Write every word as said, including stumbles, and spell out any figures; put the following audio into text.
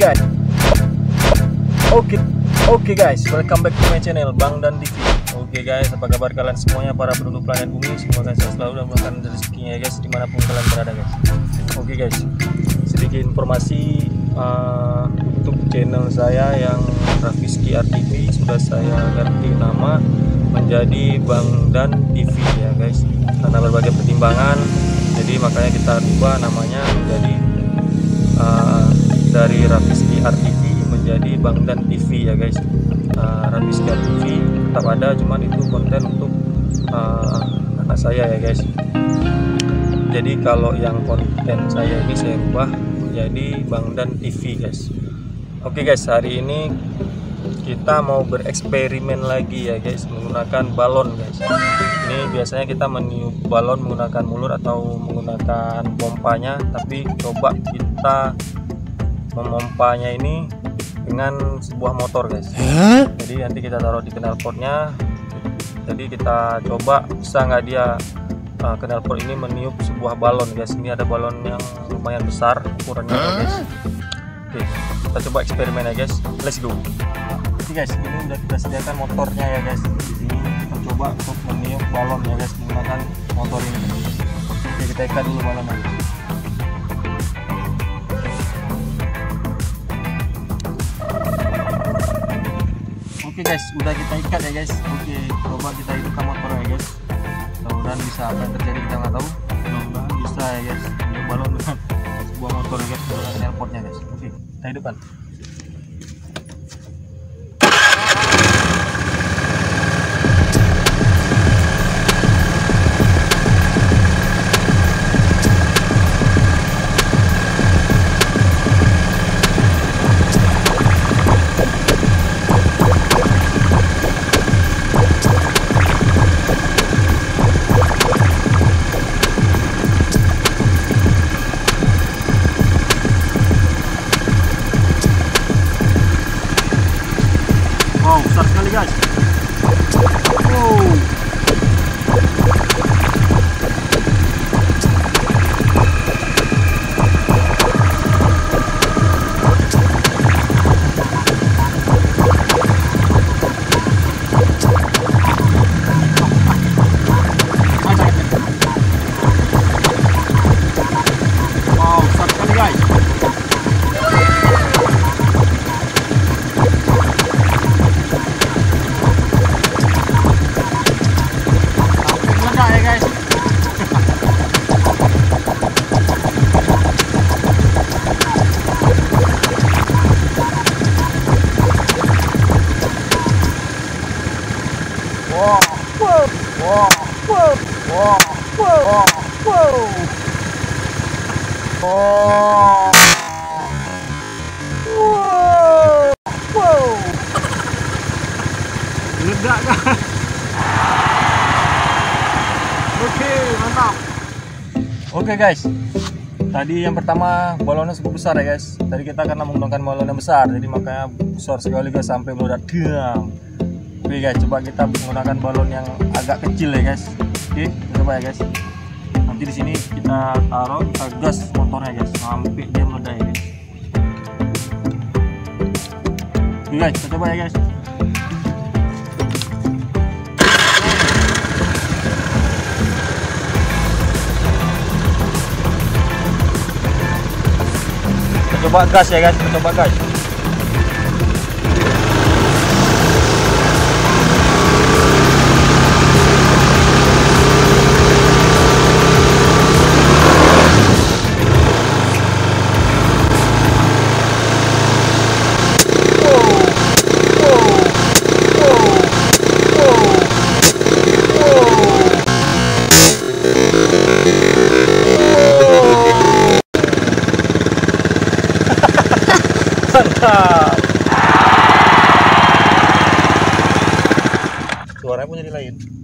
guys. Oke, oke guys, welcome back to my channel Bang Dan T V. Oke guys, apa kabar kalian semuanya para penduduk planet bumi? Semoga kalian selalu dan melakukan rezekinya ya guys, dimanapun kalian berada guys. Oke guys, sedikit informasi uh, untuk channel saya yang Raffiski R T V sudah saya ganti nama menjadi Bang Dan T V ya guys, karena berbagai pertimbangan. Jadi makanya kita ubah namanya menjadi uh, dari Raffiski R T V menjadi Bang Dan T V ya guys. uh, Raffiski R T V tetap ada, cuman itu konten untuk uh, anak saya ya guys. Jadi kalau yang konten saya ini saya ubah menjadi Bang Dan T V guys. Oke guys, hari ini kita mau bereksperimen lagi ya guys, menggunakan balon guys. Ini biasanya kita meniup balon menggunakan mulut atau menggunakan pompanya, tapi coba kita memompanya ini dengan sebuah motor guys. Huh? Jadi nanti kita taruh di knalpotnya. Jadi kita coba bisa nggak dia uh, knalpot ini meniup sebuah balon guys. Ini ada balon yang lumayan besar ukurannya huh? guys. Oke, kita coba eksperimen ya guys. Let's go. Oke guys, ini udah kita sediakan motornya ya guys. Di sini kita coba untuk meniup balon ya guys menggunakan motor ini. Oke, kita ikat dulu balonnya. Oke guys, udah kita ikat ya guys. Oke, coba kita hidupkan motornya ya guys. Mudah-mudahan bisa, apa yang terjadi kita nggak tahu. Mudah-mudahan bisa ya guys, meniup balon dengan sebuah motor ya guys, dengan knalpotnya guys. Oke, kita hidupkan. Wow, besar sekali guys. Wow. Wow, besar sekali guys. Wow, wow, wow, wow, wow, wow, wow, wow, wow, ledak kan? Oke, mantap. Oke guys, tadi yang pertama balonnya cukup besar ya guys. Tadi kita karena menggunakan balon yang besar, jadi makanya besar sekali guys sampai meledak. Diam. Oke guys, coba kita menggunakan balon yang agak kecil ya guys. Oke, coba ya guys. Nanti di sini kita taruh, kita gas motornya guys sampai dia meledak ya guys. Oke guys, kita coba ya guys. Kita coba gas ya guys, kita coba gas. Mantap. Suaranya punya di lain.